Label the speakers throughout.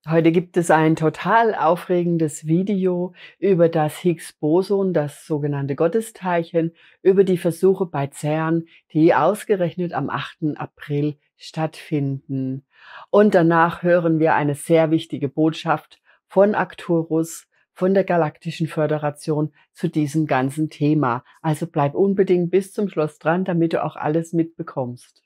Speaker 1: Heute gibt es ein total aufregendes Video über das Higgs-Boson, das sogenannte Gottesteilchen, über die Versuche bei CERN, die ausgerechnet am 8. April stattfinden. Und danach hören wir eine sehr wichtige Botschaft von Arcturus, von der Galaktischen Föderation zu diesem ganzen Thema. Also bleib unbedingt bis zum Schluss dran, damit du auch alles mitbekommst.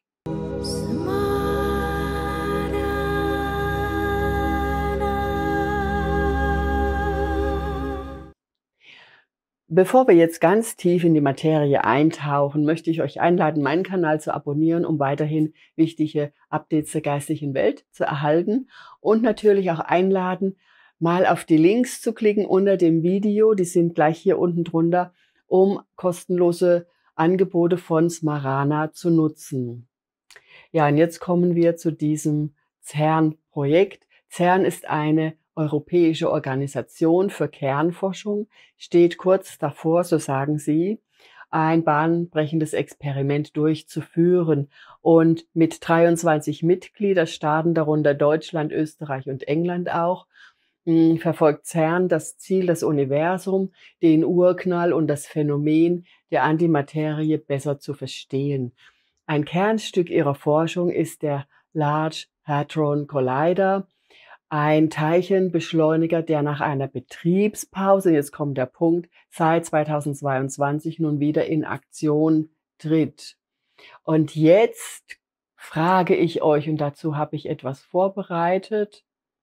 Speaker 1: Bevor wir jetzt ganz tief in die Materie eintauchen, möchte ich euch einladen, meinen Kanal zu abonnieren, um weiterhin wichtige Updates der geistigen Welt zu erhalten, und natürlich auch einladen, mal auf die Links zu klicken unter dem Video. Die sind gleich hier unten drunter, um kostenlose Angebote von Smarana zu nutzen. Ja, und jetzt kommen wir zu diesem CERN-Projekt. CERN ist eine europäische Organisation für Kernforschung, steht kurz davor, so sagen sie, ein bahnbrechendes Experiment durchzuführen. Und mit 23 Mitgliederstaaten, darunter Deutschland, Österreich und England auch, verfolgt CERN das Ziel, das Universum, den Urknall und das Phänomen der Antimaterie besser zu verstehen. Ein Kernstück ihrer Forschung ist der Large Hadron Collider, ein Teilchenbeschleuniger, der nach einer Betriebspause, jetzt kommt der Punkt, seit 2022 nun wieder in Aktion tritt. Und jetzt frage ich euch, und dazu habe ich etwas vorbereitet,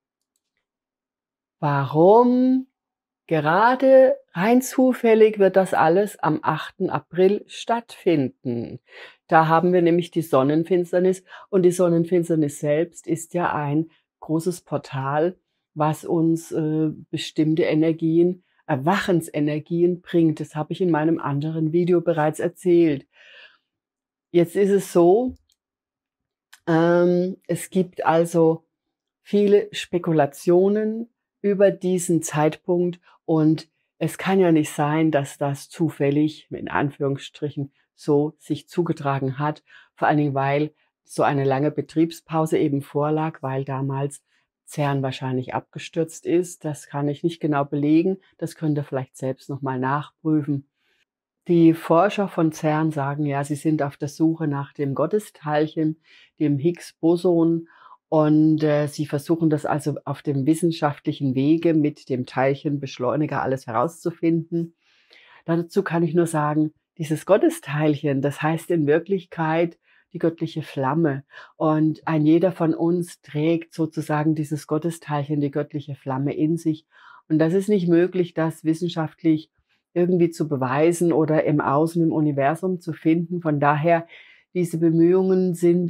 Speaker 1: warum gerade rein zufällig wird das alles am 8. April stattfinden? Da haben wir nämlich die Sonnenfinsternis, und die Sonnenfinsternis selbst ist ja ein großes Portal, was uns bestimmte Energien, Erwachensenergien bringt. Das habe ich in meinem anderen Video bereits erzählt. Jetzt ist es so, es gibt also viele Spekulationen über diesen Zeitpunkt, und es kann ja nicht sein, dass das zufällig, in Anführungsstrichen, so sich zugetragen hat, vor allen Dingen, weil so eine lange Betriebspause eben vorlag, weil damals CERN wahrscheinlich abgestürzt ist. Das kann ich nicht genau belegen, das könnt ihr vielleicht selbst nochmal nachprüfen. Die Forscher von CERN sagen ja, sie sind auf der Suche nach dem Gottesteilchen, dem Higgs-Boson, und sie versuchen das also auf dem wissenschaftlichen Wege mit dem Teilchenbeschleuniger alles herauszufinden. Dazu kann ich nur sagen, dieses Gottesteilchen, das heißt in Wirklichkeit die göttliche Flamme. Und ein jeder von uns trägt sozusagen dieses Gottesteilchen, die göttliche Flamme in sich. Und das ist nicht möglich, das wissenschaftlich irgendwie zu beweisen oder im Außen, im Universum zu finden. Von daher, diese Bemühungen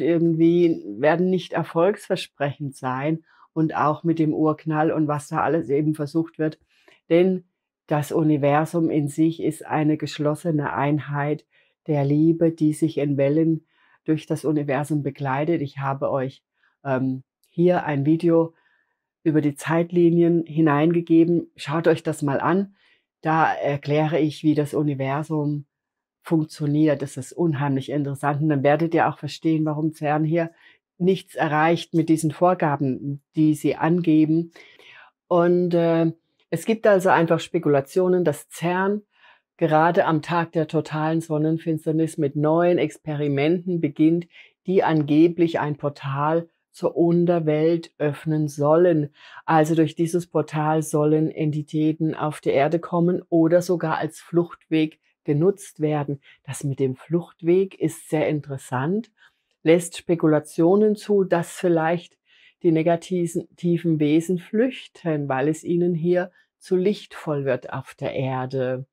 Speaker 1: werden nicht erfolgsversprechend sein, und auch mit dem Urknall und was da alles eben versucht wird. Denn das Universum in sich ist eine geschlossene Einheit der Liebe, die sich in Wellen durch das Universum begleitet. Ich habe euch hier ein Video über die Zeitlinien hineingegeben. Schaut euch das mal an. Da erkläre ich, wie das Universum funktioniert. Das ist unheimlich interessant. Und dann werdet ihr auch verstehen, warum CERN hier nichts erreicht mit diesen Vorgaben, die sie angeben. Und es gibt also einfach Spekulationen, dass CERN gerade am Tag der totalen Sonnenfinsternis mit neuen Experimenten beginnt, die angeblich ein Portal zur Unterwelt öffnen sollen. Also durch dieses Portal sollen Entitäten auf die Erde kommen oder sogar als Fluchtweg genutzt werden. Das mit dem Fluchtweg ist sehr interessant, lässt Spekulationen zu, dass vielleicht die negativen Wesen flüchten, weil es ihnen hier zu lichtvoll wird auf der Erde.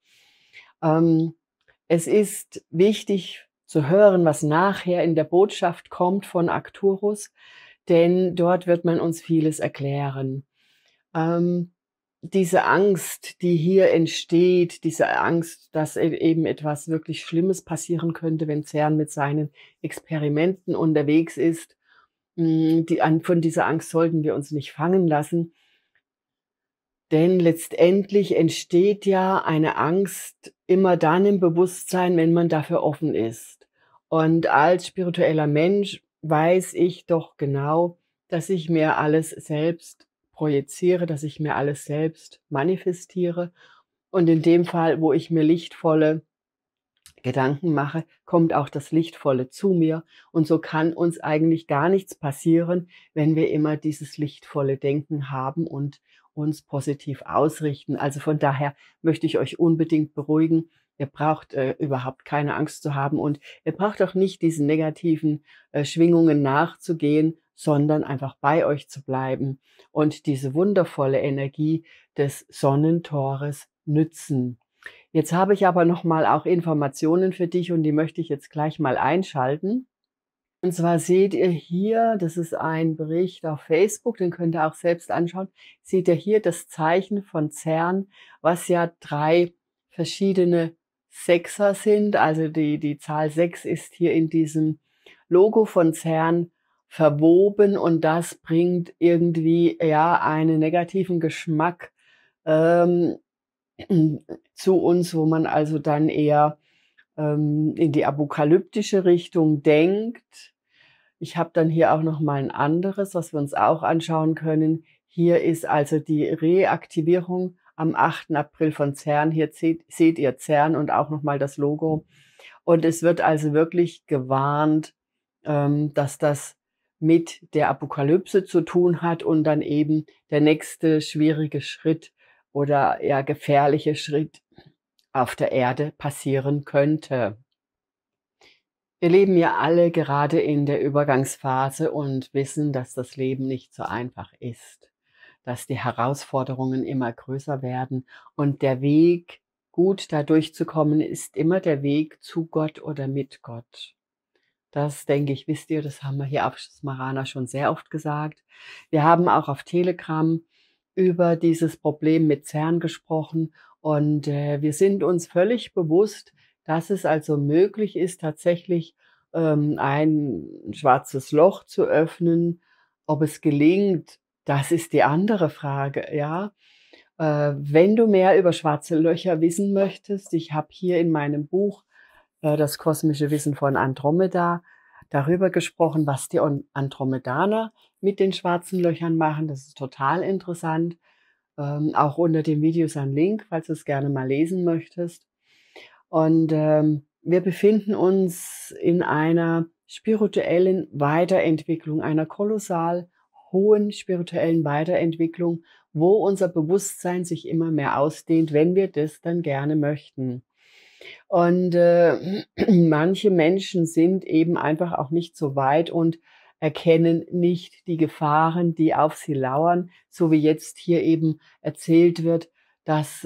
Speaker 1: Es ist wichtig zu hören, was nachher in der Botschaft kommt von Arcturus, denn dort wird man uns vieles erklären. Diese Angst, die hier entsteht, diese Angst, dass eben etwas wirklich Schlimmes passieren könnte, wenn CERN mit seinen Experimenten unterwegs ist, von dieser Angst sollten wir uns nicht fangen lassen. Denn letztendlich entsteht ja eine Angst immer dann im Bewusstsein, wenn man dafür offen ist. Und als spiritueller Mensch weiß ich doch genau, dass ich mir alles selbst projiziere, dass ich mir alles selbst manifestiere. Und in dem Fall, wo ich mir lichtvolle Gedanken mache, kommt auch das Lichtvolle zu mir. Und so kann uns eigentlich gar nichts passieren, wenn wir immer dieses lichtvolle Denken haben und uns positiv ausrichten. Also von daher möchte ich euch unbedingt beruhigen. Ihr braucht überhaupt keine Angst zu haben und ihr braucht auch nicht diesen negativen Schwingungen nachzugehen, sondern einfach bei euch zu bleiben und diese wundervolle Energie des Sonnentores nützen. Jetzt habe ich aber noch mal auch Informationen für dich und die möchte ich jetzt gleich mal einschalten. Und zwar seht ihr hier, das ist ein Bericht auf Facebook, den könnt ihr auch selbst anschauen, seht ihr hier das Zeichen von CERN, was ja 3 verschiedene Sechser sind. Also die Zahl 6 ist hier in diesem Logo von CERN verwoben und das bringt irgendwie, ja, einen negativen Geschmack, ähm, zu uns, wo man also dann eher in die apokalyptische Richtung denkt. Ich habe dann hier auch noch mal ein anderes, was wir uns auch anschauen können. Hier ist also die Reaktivierung am 8. April von CERN. Hier seht ihr CERN und auch noch mal das Logo. Und es wird also wirklich gewarnt, dass das mit der Apokalypse zu tun hat und dann eben der nächste schwierige Schritt oder eher gefährliche Schritt auf der Erde passieren könnte. Wir leben ja alle gerade in der Übergangsphase und wissen, dass das Leben nicht so einfach ist, dass die Herausforderungen immer größer werden und der Weg, gut da durchzukommen, ist immer der Weg zu Gott oder mit Gott. Das denke ich, wisst ihr, das haben wir hier auf Smarana schon sehr oft gesagt. Wir haben auch auf Telegram über dieses Problem mit CERN gesprochen und wir sind uns völlig bewusst, dass es also möglich ist, tatsächlich ein schwarzes Loch zu öffnen. Ob es gelingt, das ist die andere Frage, ja. Wenn du mehr über schwarze Löcher wissen möchtest, ich habe hier in meinem Buch Das kosmische Wissen von Andromeda darüber gesprochen, was die Andromedaner mit den schwarzen Löchern machen. Das ist total interessant. Auch unter dem Video ist ein Link, falls du es gerne mal lesen möchtest. Und wir befinden uns in einer spirituellen Weiterentwicklung, einer kolossal hohen spirituellen Weiterentwicklung, wo unser Bewusstsein sich immer mehr ausdehnt, wenn wir das dann gerne möchten. Und manche Menschen sind eben einfach auch nicht so weit und erkennen nicht die Gefahren, die auf sie lauern, so wie jetzt hier eben erzählt wird, dass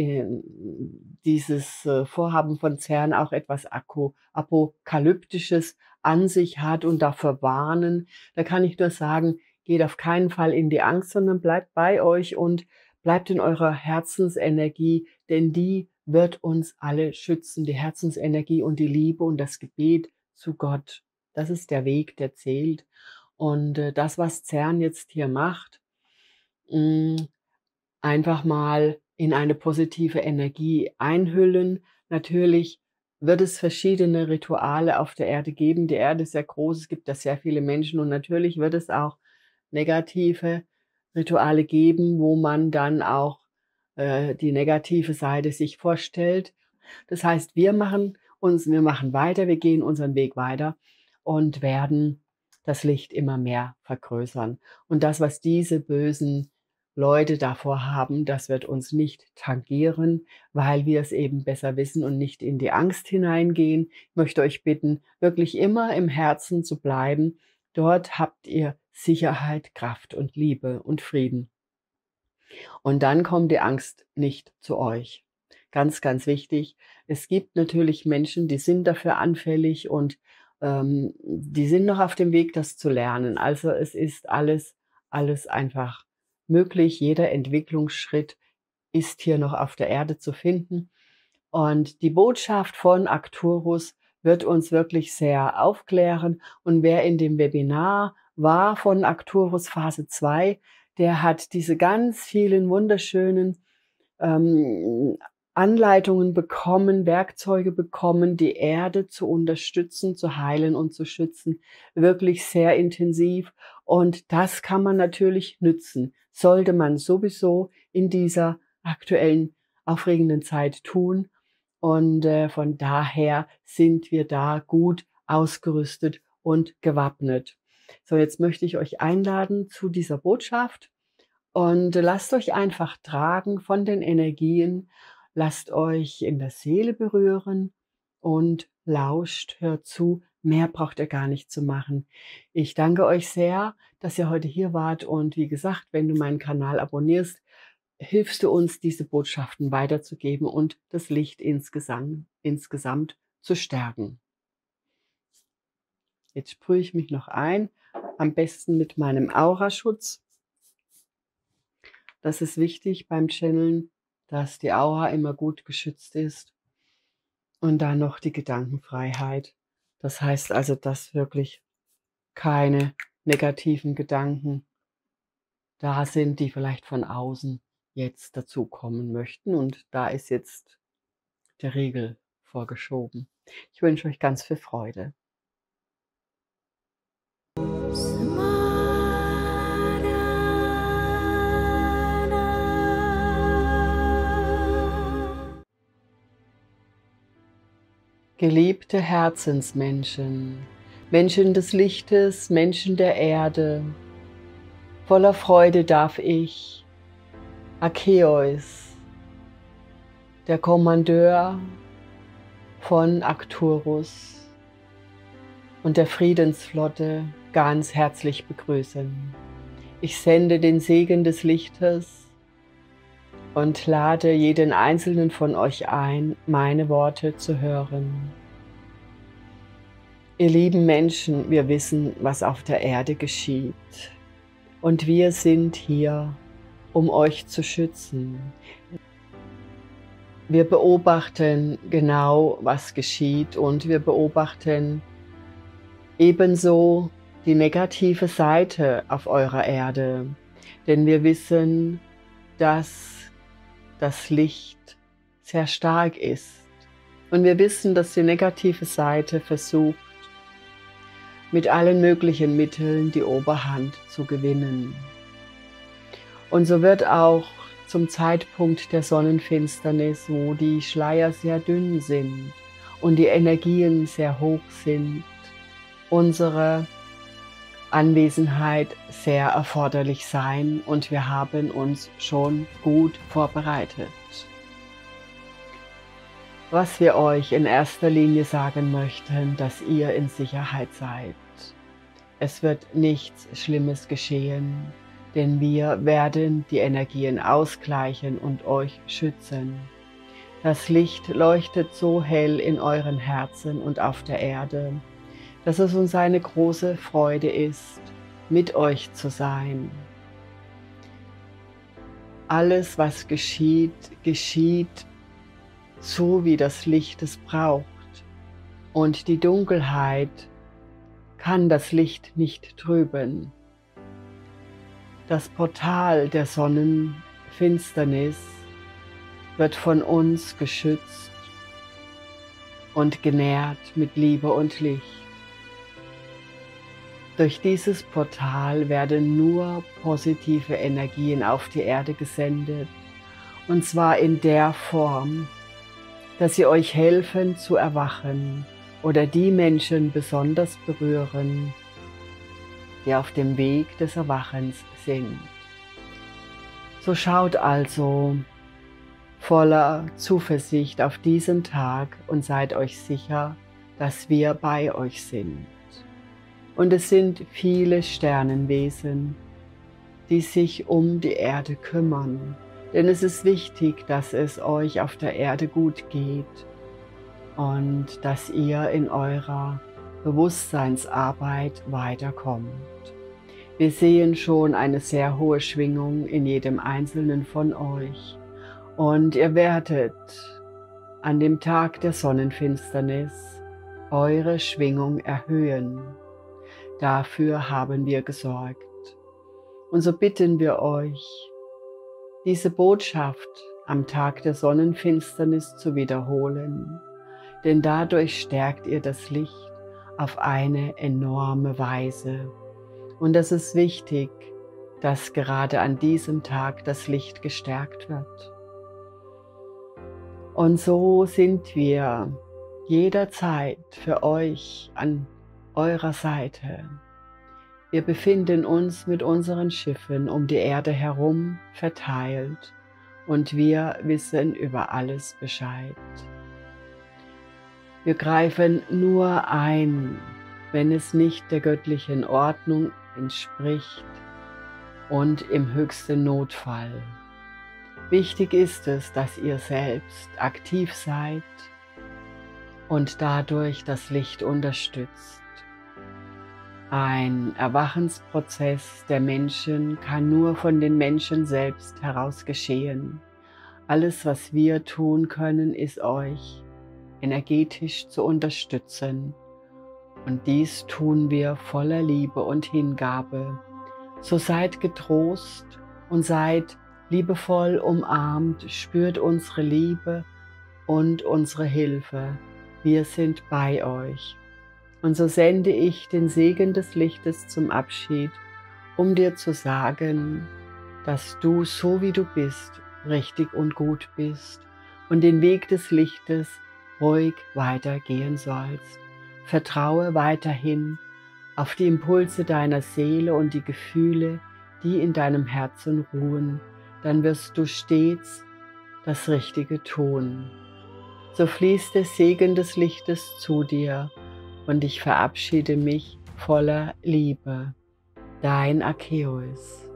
Speaker 1: dieses Vorhaben von CERN auch etwas Apokalyptisches an sich hat und dafür warnen. Da kann ich nur sagen, geht auf keinen Fall in die Angst, sondern bleibt bei euch und bleibt in eurer Herzensenergie, denn die wird uns alle schützen, die Herzensenergie und die Liebe und das Gebet zu Gott. Das ist der Weg, der zählt. Und das, was CERN jetzt hier macht, hm, einfach mal in eine positive Energie einhüllen. Natürlich wird es verschiedene Rituale auf der Erde geben. Die Erde ist sehr groß, es gibt da sehr viele Menschen und natürlich wird es auch negative Rituale geben, wo man dann auch die negative Seite sich vorstellt. Das heißt, wir machen weiter, wir gehen unseren Weg weiter und werden das Licht immer mehr vergrößern. Und das, was diese bösen Leute davor haben, das wird uns nicht tangieren, weil wir es eben besser wissen und nicht in die Angst hineingehen. Ich möchte euch bitten, wirklich immer im Herzen zu bleiben. Dort habt ihr Sicherheit, Kraft und Liebe und Frieden. Und dann kommt die Angst nicht zu euch. Ganz, ganz wichtig. Es gibt natürlich Menschen, die sind dafür anfällig und die sind noch auf dem Weg, das zu lernen. Also es ist alles einfach möglich. Jeder Entwicklungsschritt ist hier noch auf der Erde zu finden. Und die Botschaft von Arcturus wird uns wirklich sehr aufklären. Und wer in dem Webinar war von Arcturus Phase 2, der hat diese ganz vielen wunderschönen ähm, Anleitungen bekommen, Werkzeuge bekommen, die Erde zu unterstützen, zu heilen und zu schützen. Wirklich sehr intensiv. Und das kann man natürlich nützen, sollte man sowieso in dieser aktuellen aufregenden Zeit tun. Und von daher sind wir da gut ausgerüstet und gewappnet. So, jetzt möchte ich euch einladen zu dieser Botschaft und lasst euch einfach tragen von den Energien, lasst euch in der Seele berühren und lauscht, hört zu. Mehr braucht ihr gar nicht zu machen. Ich danke euch sehr, dass ihr heute hier wart und wie gesagt, wenn du meinen Kanal abonnierst, hilfst du uns, diese Botschaften weiterzugeben und das Licht insgesamt zu stärken. Jetzt sprühe ich mich noch ein, am besten mit meinem Auraschutz. Das ist wichtig beim Channeln, dass die Aura immer gut geschützt ist. Und dann noch die Gedankenfreiheit. Das heißt also, dass wirklich keine negativen Gedanken da sind, die vielleicht von außen jetzt dazukommen möchten. Und da ist jetzt der Riegel vorgeschoben. Ich wünsche euch ganz viel Freude. Geliebte Herzensmenschen, Menschen des Lichtes, Menschen der Erde, voller Freude darf ich, Arceus, der Kommandeur von Arcturus und der Friedensflotte, ganz herzlich begrüßen. Ich sende den Segen des Lichtes und lade jeden einzelnen von euch ein, meine Worte zu hören. Ihr lieben Menschen, wir wissen, was auf der Erde geschieht. Und wir sind hier, um euch zu schützen. Wir beobachten genau, was geschieht und wir beobachten ebenso die negative Seite auf eurer Erde. Denn wir wissen, dass das Licht sehr stark ist. Und wir wissen, dass die negative Seite versucht, mit allen möglichen Mitteln die Oberhand zu gewinnen. Und so wird auch zum Zeitpunkt der Sonnenfinsternis, wo die Schleier sehr dünn sind und die Energien sehr hoch sind, unsere Anwesenheit sehr erforderlich sein und wir haben uns schon gut vorbereitet. Was wir euch in erster Linie sagen möchten, dass ihr in Sicherheit seid. Es wird nichts Schlimmes geschehen, denn wir werden die Energien ausgleichen und euch schützen. Das Licht leuchtet so hell in euren Herzen und auf der Erde, dass es uns eine große Freude ist, mit euch zu sein. Alles, was geschieht, geschieht so, wie das Licht es braucht. Und die Dunkelheit kann das Licht nicht trüben. Das Portal der Sonnenfinsternis wird von uns geschützt und genährt mit Liebe und Licht. Durch dieses Portal werden nur positive Energien auf die Erde gesendet, und zwar in der Form, dass sie euch helfen zu erwachen oder die Menschen besonders berühren, die auf dem Weg des Erwachens sind. So schaut also voller Zuversicht auf diesen Tag und seid euch sicher, dass wir bei euch sind. Und es sind viele Sternenwesen, die sich um die Erde kümmern. Denn es ist wichtig, dass es euch auf der Erde gut geht und dass ihr in eurer Bewusstseinsarbeit weiterkommt. Wir sehen schon eine sehr hohe Schwingung in jedem Einzelnen von euch. Und ihr werdet an dem Tag der Sonnenfinsternis eure Schwingung erhöhen. Dafür haben wir gesorgt. Und so bitten wir euch, diese Botschaft am Tag der Sonnenfinsternis zu wiederholen, denn dadurch stärkt ihr das Licht auf eine enorme Weise. Und es ist wichtig, dass gerade an diesem Tag das Licht gestärkt wird. Und so sind wir jederzeit für euch an eurer Seite. Wir befinden uns mit unseren Schiffen um die Erde herum verteilt und wir wissen über alles Bescheid. Wir greifen nur ein, wenn es nicht der göttlichen Ordnung entspricht und im höchsten Notfall. Wichtig ist es, dass ihr selbst aktiv seid und dadurch das Licht unterstützt. Ein Erwachensprozess der Menschen kann nur von den Menschen selbst heraus geschehen. Alles, was wir tun können, ist euch energetisch zu unterstützen. Und dies tun wir voller Liebe und Hingabe. So seid getrost und seid liebevoll umarmt, spürt unsere Liebe und unsere Hilfe. Wir sind bei euch. Und so sende ich den Segen des Lichtes zum Abschied, um dir zu sagen, dass du, so wie du bist, richtig und gut bist und den Weg des Lichtes ruhig weitergehen sollst. Vertraue weiterhin auf die Impulse deiner Seele und die Gefühle, die in deinem Herzen ruhen. Dann wirst du stets das Richtige tun. So fließt der Segen des Lichtes zu dir und ich verabschiede mich voller Liebe. Dein Akäus.